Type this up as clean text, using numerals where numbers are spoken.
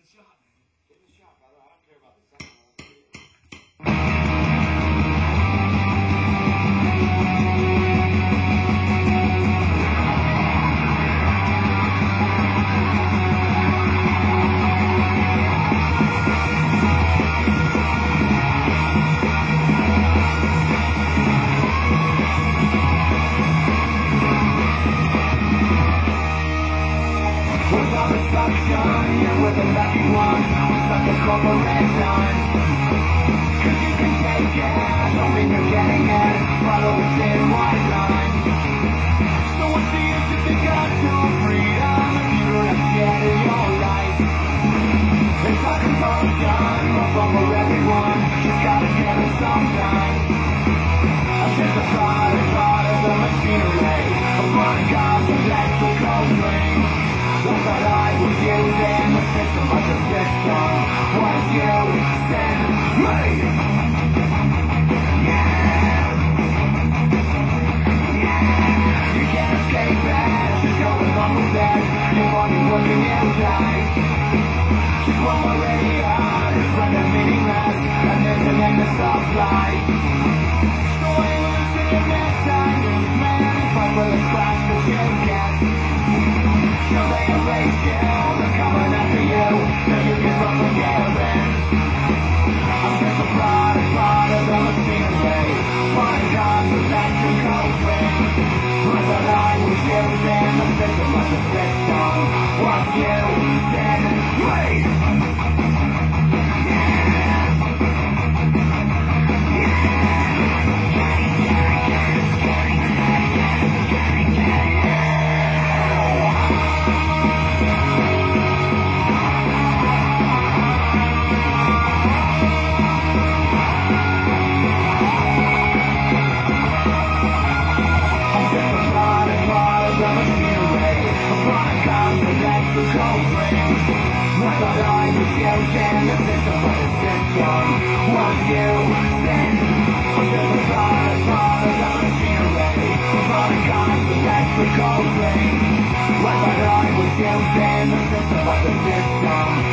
shot, man. Give it a shot, brother. I don't care about the second one. With a lucky one, such a corporation. Cause you can take it, don't think you're getting it. Follow the thin white line. So what's the use if you got no freedom? If you don't have scared in your life. It's like a potion, one for everyone. Just gotta get it sometime. I'm just a part of the machinery. A part of God's electrical string. Once I die with you, then the system of the system. Once you send me, you can't escape it. Just go along with it. You're only working inside. Just one more radio, just run the meaningless, and there's an endless supply. So I listen to this time, man, if I will crash the ticket. So they erase you, they're coming after you, now you can run from Gavin. I'm just a part of the machinery, part of God's electrical string. I thought I was using the system of the system. Once you said wait. I thought I was using the system of the system. Once you said I'm just a part of the machinery, a part of God's electrical string. I thought I was using the system of the system.